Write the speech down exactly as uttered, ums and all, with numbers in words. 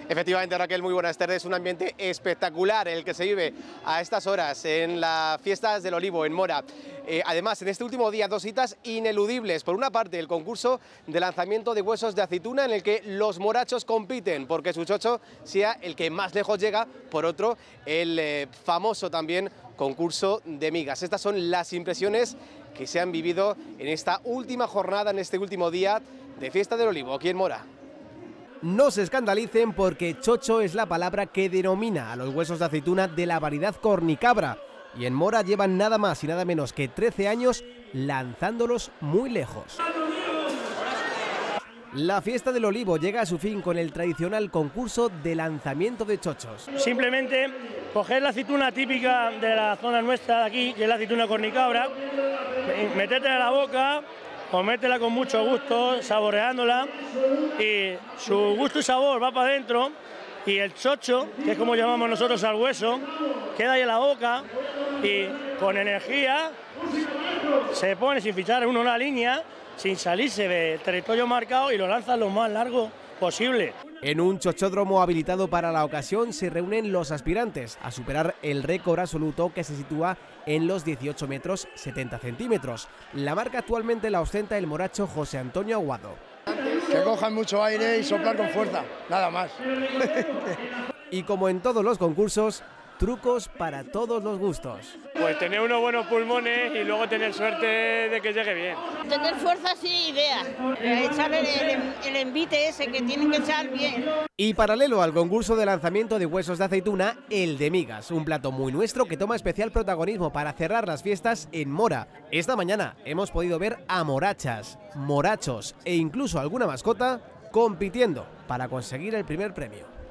Efectivamente, Raquel, muy buenas tardes. Un ambiente espectacular el que se vive a estas horas en las fiestas del Olivo, en Mora. Eh, además, en este último día, dos citas ineludibles. Por una parte, el concurso de lanzamiento de huesos de aceituna, en el que los morachos compiten porque su chocho sea el que más lejos llega. Por otro, el eh, famoso también concurso de migas. Estas son las impresiones que se han vivido en esta última jornada, en este último día de Fiesta del Olivo, aquí en Mora. No se escandalicen porque chocho es la palabra que denomina a los huesos de aceituna de la variedad cornicabra. Y en Mora llevan nada más y nada menos que trece años lanzándolos muy lejos. La Fiesta del Olivo llega a su fin con el tradicional concurso de lanzamiento de chochos. Simplemente coger la aceituna típica de la zona nuestra de aquí, que es la aceituna cornicabra, metértela en la boca, comértela con mucho gusto, saboreándola, y su gusto y sabor va para adentro, y el chocho, que es como llamamos nosotros al hueso, queda ahí en la boca y con energía se pone sin fichar uno una línea, sin salirse del territorio marcado, y lo lanza lo más largo posible. En un chochódromo habilitado para la ocasión se reúnen los aspirantes a superar el récord absoluto, que se sitúa en los dieciocho metros setenta centímetros. La marca actualmente la ostenta el moracho José Antonio Aguado. Que cojan mucho aire y soplar con fuerza, nada más. Y como en todos los concursos, trucos para todos los gustos. Pues tener unos buenos pulmones y luego tener suerte de que llegue bien. Tener fuerza sí, idea. Echar el, el, el envite ese que tienen que echar bien. Y paralelo al concurso de lanzamiento de huesos de aceituna, el de migas, un plato muy nuestro que toma especial protagonismo para cerrar las fiestas en Mora. Esta mañana hemos podido ver a morachas, morachos e incluso alguna mascota compitiendo para conseguir el primer premio.